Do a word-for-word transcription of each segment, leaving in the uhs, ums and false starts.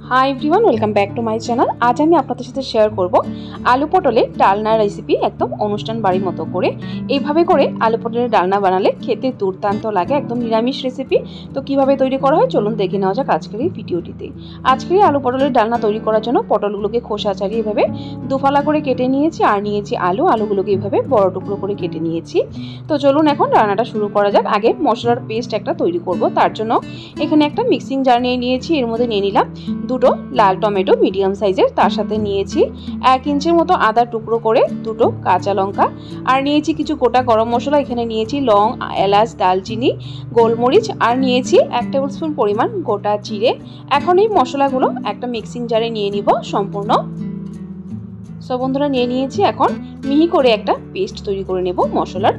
High everyone welcome back to my channel. आज आमी आपनादेर साथे शेयर करब आलू पटलेर डालना रेसिपि एकदम अनुष्ठान बाड़ीर मतो करे। एइभाবে करे आलू पटलेर डालना बानाले खेते दुर्दान्त लागे, एकदम निरामिष रेसिपि। तो किभाবে तैरि करा हय चलुन देखे नेওয়া যাক आजकेर এই ভিডিওটিতে। आजकेर आलू पटलेर डालना तैरि करार जोन्नो पटलगुलोके खोसा छाड़िये एइभाবে दुफाला करे केटे निয়েছি আর নিয়েছি आलू आलूगुलोके एइभाবে बड़ टुकरो करे केटे निয়েছি। तो चलुन এখন রান্নাটা শুরু করা যাক। आगे मशलार पेस्ट একটা তৈরি করব। তার জন্য এখানে একটা মিক্সিং জার নিয়ে নিয়েছি, এর মধ্যে নিয়ে নিলাম দুটো লাল টমেটো মিডিয়াম সাইজের, তার সাথে নিয়েছি এক ইঞ্চির মতো আদা টুকরো করে, দুটো কাঁচা লঙ্কা, আর নিয়েছি কিছু গোটা গরম মশলা। এখানে নিয়েছি লং, এলাচ, দালচিনি, গোলমরিচ, আর নিয়েছি এক টেবিল স্পুন পরিমাণ গোটা জিরে। এখন এই মশলাগুলো একটা মিক্সিং জারে নিয়ে নিব সম্পূর্ণ। সব বন্ধুরা নিয়ে নিয়েছি, এখন মিহি করে একটা পেস্ট তৈরি করে নেব মশলার।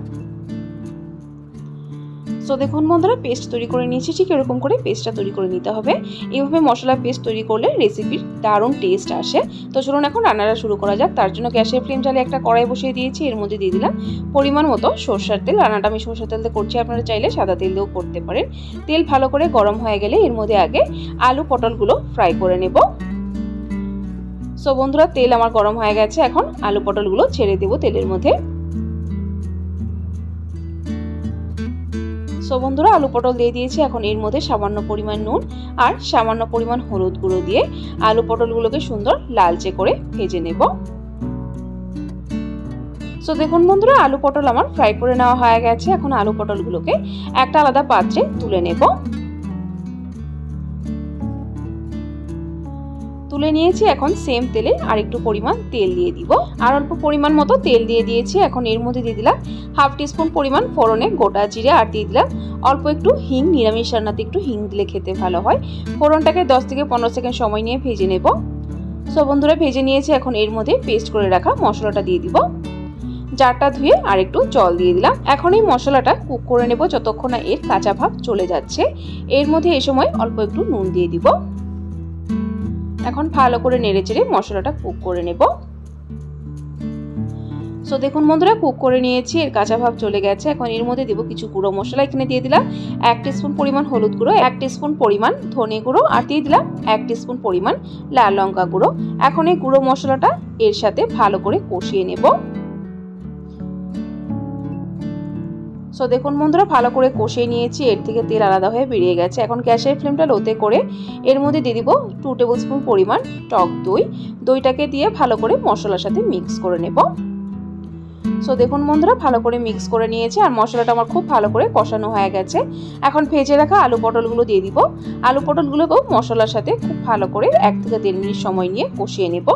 তো দেখুন বন্ধুরা পেস্ট তৈরি করে নিয়েছি, ঠিক এরকম করে পেস্টটা তৈরি করে নিতে হবে। এইভাবে মশলা পেস্ট তৈরি করলে রেসিপির দারুণ টেস্ট আসে। তো চলুন এখন রান্নাটা শুরু করা যাক। তার জন্য গ্যাসের ফ্লেম জ্বালিয়ে একটা কড়াই বসিয়ে দিয়েছি, এর মধ্যে দিয়ে দিলাম পরিমাণ মতো সরষের তেল। রান্নাটা আমি সরষের তেল দিয়ে করছি, আপনারা চাইলে সাদা তেল দিয়েও করতে পারেন। তেল ভালো করে গরম হয়ে গেলে এর মধ্যে আগে আলু পটলগুলো ফ্রাই করে নেব। সো বন্ধুরা তেল আমার গরম হয়ে গেছে, এখন আলু পটলগুলো ছেড়ে দেব তেলের মধ্যে। সো বন্ধুরা আলু পটল দিয়ে দিয়েছি, এখন এর মধ্যে সামান্য পরিমাণ নুন আর সামান্য পরিমাণ হলুদ গুঁড়ো দিয়ে আলু পটলগুলোকে সুন্দর লালচে করে ভেজে নেব। সো দেখুন বন্ধুরা আলু পটল আমার ফ্রাই করে নেওয়া হয়ে গেছে। এখন আলু পটলগুলোকে একটা আলাদা পাত্রে তুলে নেব। তুলে নিয়েছি, এখন সেম তেলে আর একটু পরিমাণ তেল দিয়ে দিব, আর অল্প পরিমাণ মতো তেল দিয়ে দিয়েছি। এখন এর মধ্যে দিয়ে দিলাম হাফ টিস্পুন পরিমাণ ফোড়নে গোটা জিরে, আর দিয়ে দিলাম অল্প একটু হিং। নিরামিষ রান্নাতে একটু হিং দিলে খেতে ভালো হয়। ফোড়নটাকে দশ থেকে পনেরো সেকেন্ড সময় নিয়ে ভেজে নেব। সব বন্ধুরা ভেজে নিয়েছি, এখন এর মধ্যে পেস্ট করে রাখা মশলাটা দিয়ে দিব। জারটা ধুয়ে আর একটু জল দিয়ে দিলাম। এখন এই মশলাটা কুক করে নেব যতক্ষণ না এর কাঁচা ভাব চলে যাচ্ছে। এর মধ্যে এই সময় অল্প একটু নুন দিয়ে দিব। এখন ভালো করে নেড়ে চেড়ে মশলাটা কুক করে নেব। সো দেখুন বন্ধুরা কুক করে নিয়েছি, এর কাঁচা ভাব চলে গেছে। এখন এর মধ্যে দেব কিছু গুঁড়ো মশলা। এখানে দিয়ে দিলাম এক টিস্পুন পরিমাণ হলুদ গুঁড়ো, এক টিস্পুন পরিমাণ ধনে গুঁড়ো, আর দিয়ে দিলাম এক টিস্পুন পরিমাণ লাল লঙ্কা গুঁড়ো। এখন এই গুঁড়ো মশলাটা এর সাথে ভালো করে কষিয়ে নেব। সো দেখুন বন্ধুরা ভালো করে কষিয়ে নিয়েছি, এর থেকে তেল আলাদা হয়ে বেরিয়ে গেছে। এখন গ্যাসের ফ্লেমটা লোতে করে এর মধ্যে দিয়ে দিব টু টেবিল স্পুন পরিমাণ টক দই। দইটাকে দিয়ে ভালো করে মশলার সাথে মিক্স করে নেব। সো দেখুন বন্ধুরা ভালো করে মিক্স করে নিয়েছি, আর মশলাটা আমার খুব ভালো করে কষানো হয়ে গেছে। এখন ভেজে রাখা আলু পটলগুলো দিয়ে দিব। আলু পটলগুলোকেও মশলার সাথে খুব ভালো করে এক থেকে দেড় মিনিট সময় নিয়ে কষিয়ে নেব।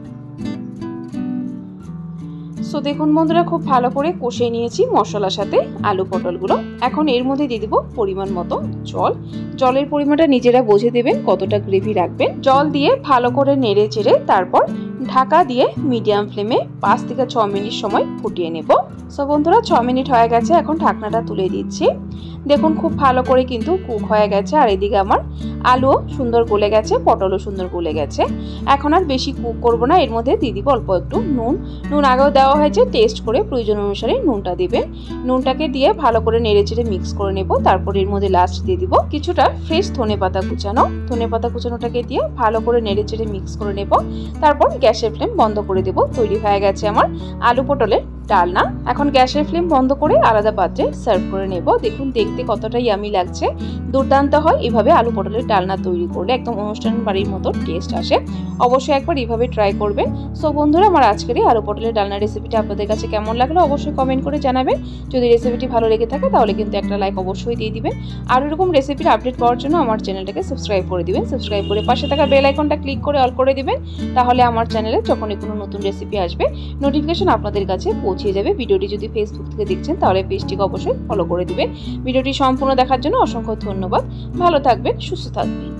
সো দেখুন বন্ধুরা খুব ভালো করে কষিয়ে নিয়েছি মশলার সাথে আলু পটলগুলো। এখন এর মধ্যে দিয়ে দিব পরিমাণ মতো জল। জলের পরিমাণটা নিজেরা বুঝে দেবেন কতটা গ্রেভি রাখবেন। জল দিয়ে ভালো করে নেড়ে চেড়ে তারপর ঢাকা দিয়ে মিডিয়াম ফ্লেমে পাঁচ থেকে ছ মিনিট সময় ফুটিয়ে নেব। সো বন্ধুরা ছ মিনিট হয়ে গেছে, এখন ঢাকনাটা তুলে দিচ্ছি। দেখুন খুব ভালো করে কিন্তু কুক হয়ে গেছে, আর এদিকে আমার আলুও সুন্দর গলে গেছে, পটলও সুন্দর গলে গেছে। এখন আর বেশি কুক করব না, এর মধ্যে দিয়ে দিব অল্প একটু নুন। নুন আগেও দেওয়া হয়েছে, টেস্ট করে প্রয়োজন অনুসারে নুনটা দিবেন। নুনটাকে দিয়ে ভালো করে নেড়ে চেড়ে মিক্স করে নেব। তারপর এর মধ্যে লাস্ট দিয়ে দিব কিছুটা ফ্রেশ ধনে পাতা কুচানো। ধনে পাতা কুচানোটাকে দিয়ে ভালো করে নেড়ে চেড়ে মিক্স করে নেব। তারপর গ্যাসের ফ্লেম বন্ধ করে দেব। তৈরি হয়ে গেছে আমার আলু পটলের ডালনা। এখন গ্যাসের ফ্লেম বন্ধ করে আলাদা পাত্রে সার্ভ করে নেব। দেখুন দেখতে কতটা ইয়ামি লাগছে, দুর্দান্ত হয়। এভাবে আলু পটলের ডালনা তৈরি করলে একদম অনুষ্ঠান বাড়ির মতো টেস্ট আসে। অবশ্যই একবার এইভাবে ট্রাই করবেন। সো বন্ধুরা আমার আজকের এই আলু পটলের ডালনা রেসিপিটা আপনাদের কাছে কেমন লাগলো অবশ্যই কমেন্ট করে জানাবেন। যদি রেসিপিটি ভালো লেগে থাকে তাহলে কিন্তু একটা লাইক অবশ্যই দিয়ে দিবেন। আর এরকম রেসিপির আপডেট পাওয়ার জন্য আমার চ্যানেলটাকে সাবস্ক্রাইব করে দিবেন। সাবস্ক্রাইব করে পাশে থাকা বেল আইকনটা ক্লিক করে অল করে দিবেন, তাহলে আমার চ্যানেলে যখনই কোনো নতুন রেসিপি আসবে নোটিফিকেশন আপনাদের কাছে পৌঁছে যাবে। ভিডিওটি যদি ফেসবুক থেকে দেখছেন তাহলে পেজটিকে অবশ্যই ফলো করে দিবেন। ভিডিওটি সম্পূর্ণ দেখার জন্য অসংখ্য ধন্যবাদ। ভালো থাকবেন, সুস্থ থাকবেন।